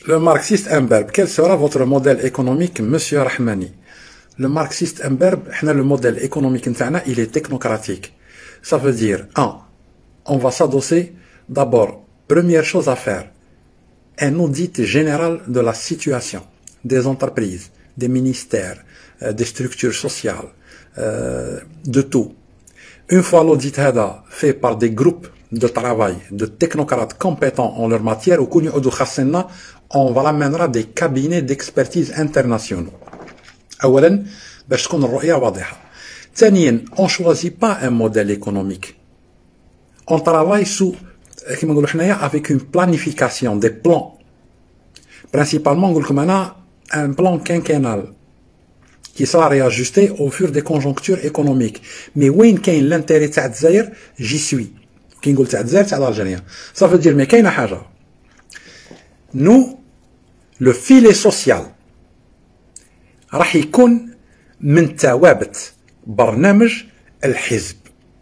Le marxiste imberbe, quel sera votre modèle économique, monsieur Rahmani? Le marxiste imberbe, le modèle économique, il est technocratique. Ça veut dire, on va s'adosser d'abord, première chose à faire, un audit général de la situation des entreprises, des ministères, des structures sociales, de tout. Une fois l'audit fait par des groupes de travail, de technocrates compétents en leur matière, on va l'amènera des cabinets d'expertise internationaux. أولا باش تكون الرؤية واضحة. ثانيا on choisit pas un modèle économique. On travaille sous كما نقولوا حنايا avec une planification, des plans. Principalement نقول لكم أنا un plan quinquennal qui sera réajusté au fur des conjonctures économiques. Mais وين كاين l'intérêt تاع الجزائر j'y suis. كي نقول تاع الجزائر تاع الجزائريين. Ça veut dire mais كاينة حاجة. Nous le filet social راح يكون من توابت برنامج الحزب.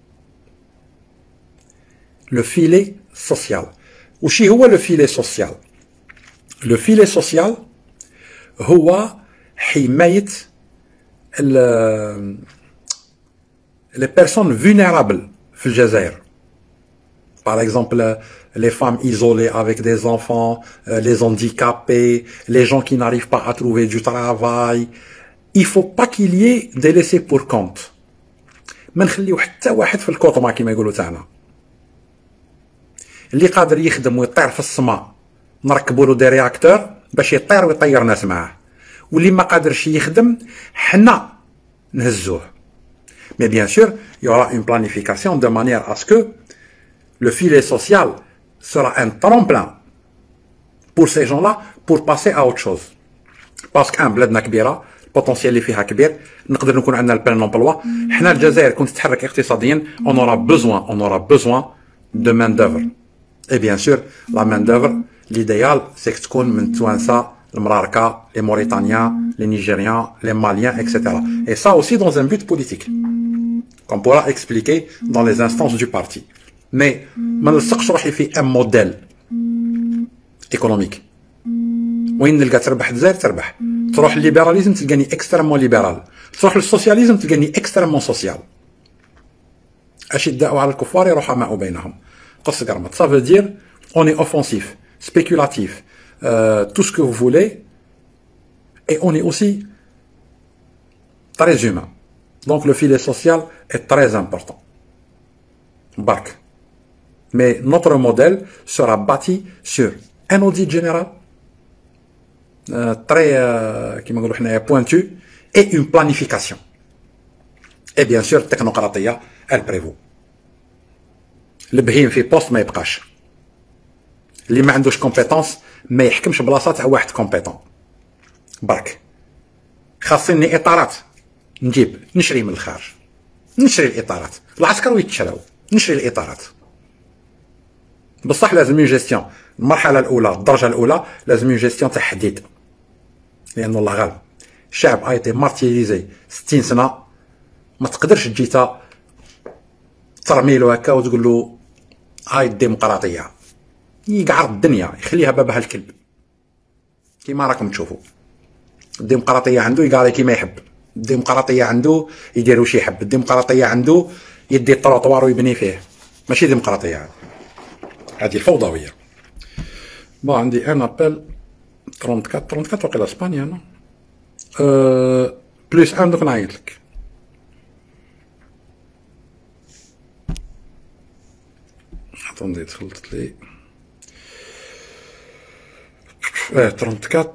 Le filet social. وشي هو le filet social? Le filet social هو حماية les personnes vulnérables في الجزائر. Par exemple, les femmes isolées avec des enfants, les handicapés, les gens qui n'arrivent pas à trouver du travail. Il ne faut pas qu'il y ait des laissés pour compte. ما نخليو حتى واحد في الكوطمة كما يقولوا تاعنا. اللي قادر يخدم ويطير في السماء نركبوا له دي رياكتور باش يطير ويطير ناس معاه. واللي ما قادرش يخدم حنا نهزوه. Mais bien sûr, il y aura une planification de manière à ce que le filet social sera un tremplin pour ces gens-là pour passer à autre chose. Parce qu'un بلادنا كبيرة البوتنسيال اللي فيها كبير نقدر نكون عندنا البلان امبلوا. حنا الجزائر كون تتحرك اقتصاديا on aura besoin de main d'œuvre. Et bien sûr la main d'œuvre l'idéal c'est que تكون من توانسة المراركة les Mauritaniens, les Nigériens, les Maliens, etc. Et ça aussi dans un but politique qu'on pourra expliquer dans les instances du parti. Mais ما نلصقش روحي في un modèle économique. وين نلقى تربح الجزائر تربح. تروح للليبراليزم تلقاني اكستريمون ليبرال. تروح للسوسياليزم تلقاني اكستريمون سوسيال. أشداء على الكفار رحماء بينهم. قص قرمط. Ça veut dire on est offensif, spéculatif, tout ce que vous voulez. Et on est aussi très humain. Donc le filet social est très important. Bark. Mais notre modèle sera bâti sur un audit général très pointu et une planification. Et bien sûr, technocratie, elle prévaut. Le بهيم في بوست ما يبقاش. اللي ما عندوش كومبيتونس ما يحكمش بلاصه تاع واحد كومبيتون. برك. خاصني اطارات نجيب نشري من الخارج. نشري الاطارات. العسكر يتشراو. نشري الاطارات. بصح لازم جيستيون المرحله الاولى الدرجه الاولى لازم جيستيون تاع حديد لان الله غالب الشعب ايتي مارتيريزي 60 سنه ما تقدرش تجيتا ترميلو هكا وتقول له هاي الديمقراطيه يقعر الدنيا يخليها بابها الكلب كيما راكم تشوفوا. الديمقراطيه عنده يقاري كيما يحب. الديمقراطيه عنده يدير واش يحب. الديمقراطيه عنده يدي الطروطوار ويبني فيه. ماشي ديمقراطيه هذه الفوضويه. بون عندي ان ابل 34 وقيلا اسبانيا انا بليس ان دوك نعيط لك. اتوندي دخلت لي 34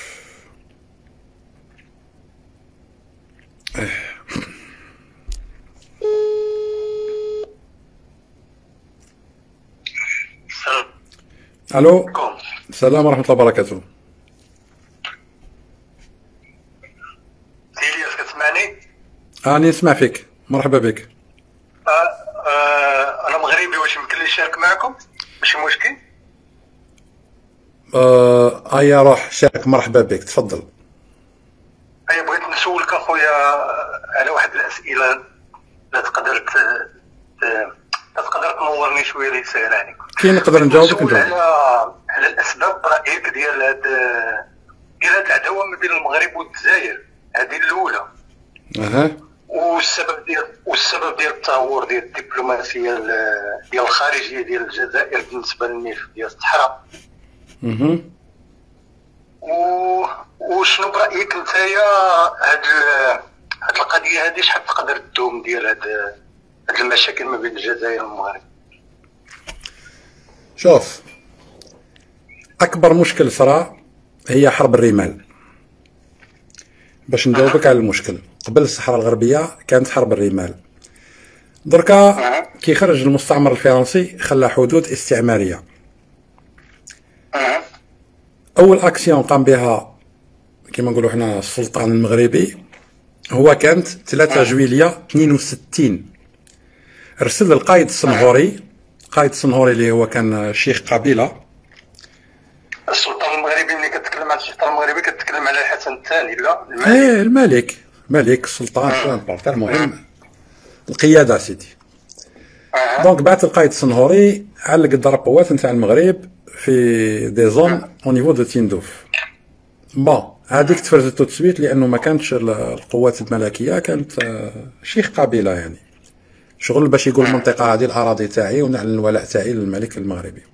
الو السلام ورحمه الله وبركاته. إلياس كتسمعني؟ اني نسمع فيك. مرحبا بك. انا مغربي واش يمكن لي نشارك معكم؟ ماشي مشكل. ايا روح شارك. مرحبا بك تفضل. بغيت نسولك اخويا على واحد الاسئله لا تقدر تنورني شويه اللي يسهل عليك. كي نقدر نجاوبك نجاوب. على على الاسباب رايك ديال هاد العداوه ما بين المغرب والجزائر. هذه الاولى. والسبب ديال التهور ديال الدبلوماسيه ديال الخارجيه ديال الجزائر بالنسبه للملف ديال الصحراء. وشنو برايك نتايا هاد القضيه هذه شحال تقدر تدوم ديال هاد المشاكل ما بين الجزائر والمغرب؟ شوف، اكبر مشكل صرا هي حرب الرمال. باش نجاوبك على المشكل، قبل الصحراء الغربيه كانت حرب الرمال. دركا كي خرج المستعمر الفرنسي خلى حدود استعماريه. اول اكسيون قام بها كما نقولوا حنا السلطان المغربي هو كانت 3 جويلية 62. ارسل القائد الصنهوري، قائد الصنهوري اللي هو كان شيخ قبيله. السلطان المغربي ملي كتكلم على السلطان المغربي كتكلم على الحسن الثاني؟ لا، الملك. الملك السلطان المهم القياده سيدي. دونك بعث القائد الصنهوري علق ضرب قوات نتاع المغرب في دي زون او نيفو دو تيندوف. بون هذيك تفرزت تو تسويت لانه ما كانتش القوات الملكيه، كانت شيخ قبيله يعني شغل باش يقول المنطقه هذه الاراضي تاعي ونعلن الولاء تاعي للملك المغربي.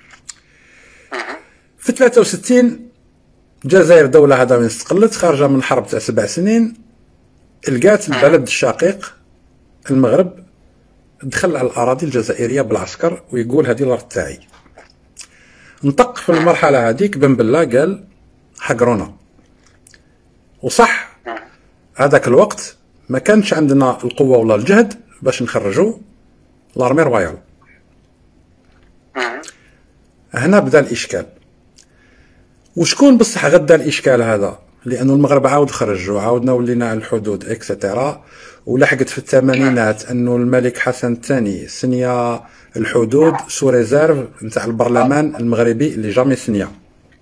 في 63 الجزائر دوله هذا وين استقلت، خارجه من حرب تاع 7 سنين، لقات البلد الشقيق المغرب دخل على الاراضي الجزائريه بالعسكر ويقول هذه الارض تاعي. نطق في المرحله هذيك بن بلا قال حقرونا. وصح هذاك الوقت ما كانش عندنا القوه ولا الجهد باش نخرجوا لارمي رويال. هنا بدا الاشكال. وشكون بصح غدا الاشكال هذا؟ لانه المغرب عاود خرج وعاودنا ولينا على الحدود اكسترا، ولحقت في الثمانينات انه الملك حسن الثاني سنيا الحدود سو ريزيرف نتاع البرلمان المغربي اللي جامي سنيا.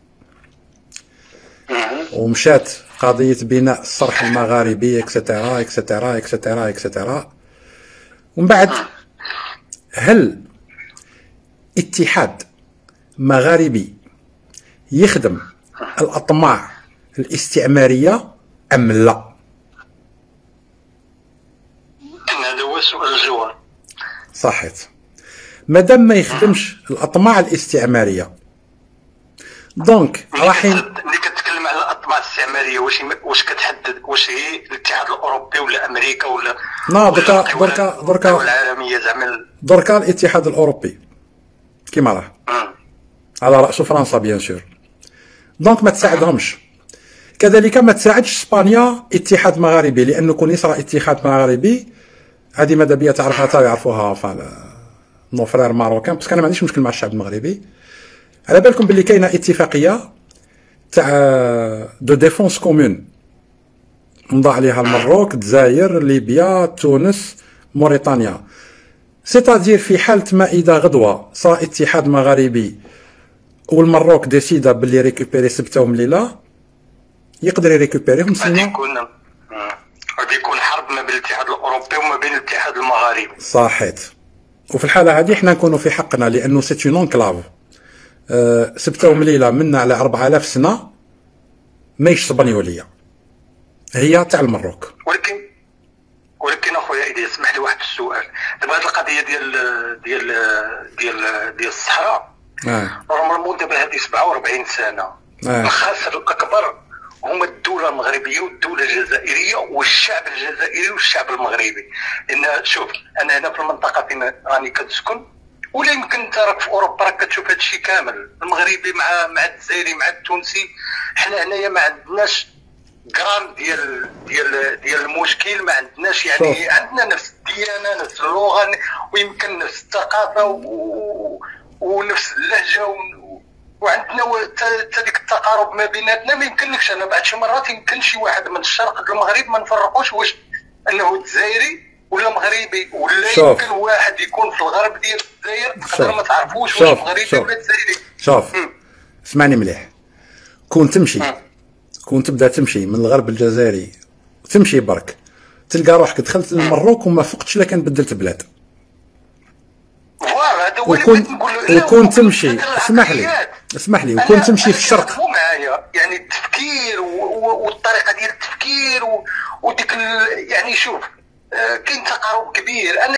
ومشات قضيه بناء الصرح المغاربي اكسترا اكسترا اكسترا اكسترا. ومن بعد هل اتحاد مغاربي يخدم الأطماع الاستعمارية أم لا؟ هذا هو سؤال الجوهر. صحيت. مادام ما يخدمش الأطماع الاستعمارية، دونك راحين ملي كتكلم على الأطماع الاستعمارية واش كتحدد واش هي الاتحاد الأوروبي ولا أمريكا ولا دركا العالمية زعما؟ دركا الاتحاد الأوروبي كيما راه على رأس فرنسا بيان سور. دونك ما تساعدهمش. كذلك ما تساعدش اسبانيا اتحاد مغاربي، لانه كون يصرى اتحاد مغاربي هذه ماذا بيا تعرفها تا يعرفوها نو فرير ماروكان، باسكو انا ما عنديش مشكل مع الشعب المغربي. على بالكم باللي كاينه اتفاقيه تاع دو ديفونس كومون مضى عليها المروك، الجزائر، ليبيا، تونس، موريتانيا. سيتادير في حاله ما اذا غدوه صار اتحاد مغاربي والمروك ديسيدا باللي ريكوبيري سبتهم ليله، يقدر يريكوبيريهم. غادي يكون حرب ما بين الاتحاد الاوروبي وما بين الاتحاد المغاربي. صحيت. وفي الحاله هذه حنا نكونوا في حقنا، لانه سيت اون انكلاف. سبتهم ليله منا على 4000 سنه ماهيش اسبانيوليه، هي تاع المروك. ولكن اخويا اذا اسمح لي واحد السؤال. دابا هذه القضيه ديال الصحراء رغم دابا هذه 47 سنه. الخاسر الاكبر هما الدوله المغربيه والدوله الجزائريه والشعب الجزائري والشعب المغربي. لان شوف انا هنا في المنطقه فين راني كنسكن، ولا يمكن انت راك في اوروبا راك كتشوف هذا الشيء كامل، المغربي مع الجزائري مع التونسي. حنا هنايا ما عندناش جرام ديال المشكل، ما عندناش يعني عندنا نفس الديانه نفس اللغه ويمكن نفس الثقافه ونفس اللهجه وعندنا حتى ديك التقارب ما بيناتنا. ما يمكنلكش انا بعض شي مرات يمكن شي واحد من الشرق للمغرب ما نفرقوش واش انه جزائري ولا مغربي، ولا يمكن واحد يكون في الغرب ديال الجزائر تقدر ما تعرفوش واش مغربي ولا جزائري. شوف اسمعني مليح. كون تبدا تمشي من الغرب الجزائري تمشي برك تلقى روحك دخلت للمروك وما فقتش لا كان بدلت بلاد. وكون تمشي اسمح لي اسمح لي، وكنت تمشي في الشرق مو معايا يعني التفكير والطريقه ديال التفكير وديك يعني شوف كاين تقارب كبير.